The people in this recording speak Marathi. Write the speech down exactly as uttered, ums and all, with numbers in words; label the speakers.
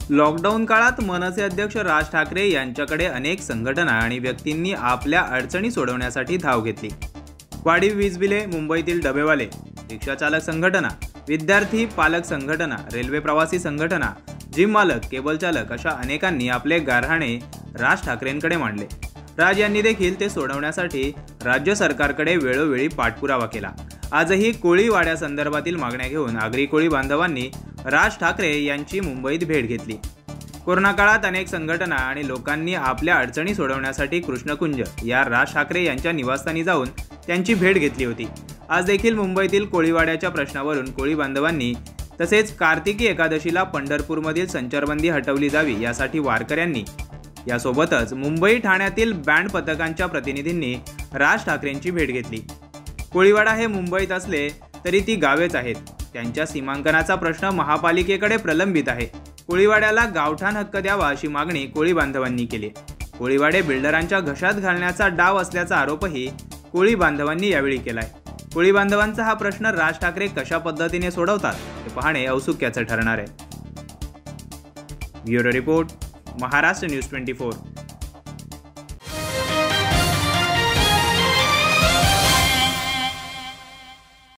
Speaker 1: लॉकडाऊन काळात मनसे अध्यक्ष राज ठाकरे यांच्याकडे अनेक संघटना आणि व्यक्तींनी आपल्या अडचणी सोडवण्यासाठी धाव घेतली। वाढीव वीज बिले, मुंबईतील डबेवाले, रिक्षाचालक संघटना, विद्यार्थी पालक संघटना, रेल्वे प्रवासी संघटना, जिम मालक, केबल चालक अशा अनेकांनी आपले गाऱ्हाणे राज ठाकरेंकडे मांडले। राज यांनी देखील ते सोडवण्यासाठी राज्य सरकारकडे वेळोवेळी पाठपुरावा केला। आजही कोळी वाड्यासंदर्भातील मागण्या घेऊन आगरी कोळी बांधवांनी राज ठाकरे यांची मुंबईत भेट घेतली। कोरोना काळात अनेक संघटना आणि लोकांनी आपल्या अडचणी सोडवण्यासाठी कृष्णकुंज या राज ठाकरे यांच्या निवासस्थानी जाऊन त्यांची भेट घेतली होती। आज देखील मुंबईतील कोळीवाड्याच्या प्रश्नावरून कोळी बांधवांनी तसेच कार्तिकी एकादशीला पंढरपूरमधील संचारबंदी हटवली जावी यासाठी वारकऱ्यांनी, यासोबतच मुंबई ठाण्यातील बँड पथकांच्या प्रतिनिधींनी राज ठाकरेंची भेट घेतली। कोळीवाडा हे मुंबईत असले तरी ती गावेच आहेत। त्यांच्या सीमांकनाचा प्रश्न महापालिकेकडे प्रलंबित आहे। कोळीवाड्याला गावठाण हक्क द्यावा अशी मागणी कोळी बांधवांनी केली। कोळीवाडे बिल्डरांच्या घशात घालण्याचा डाव असल्याचा आरोपही कोळी बांधवांनी यावेळी केलाय। कोळी बांधवांचा हा प्रश्न राज ठाकरे कशा पद्धतीने सोडवतात हे पाहणे औत्सुक्याचे ठरणार आहे। ब्युरो रिपोर्ट, महाराष्ट्र न्यूज चोवीस।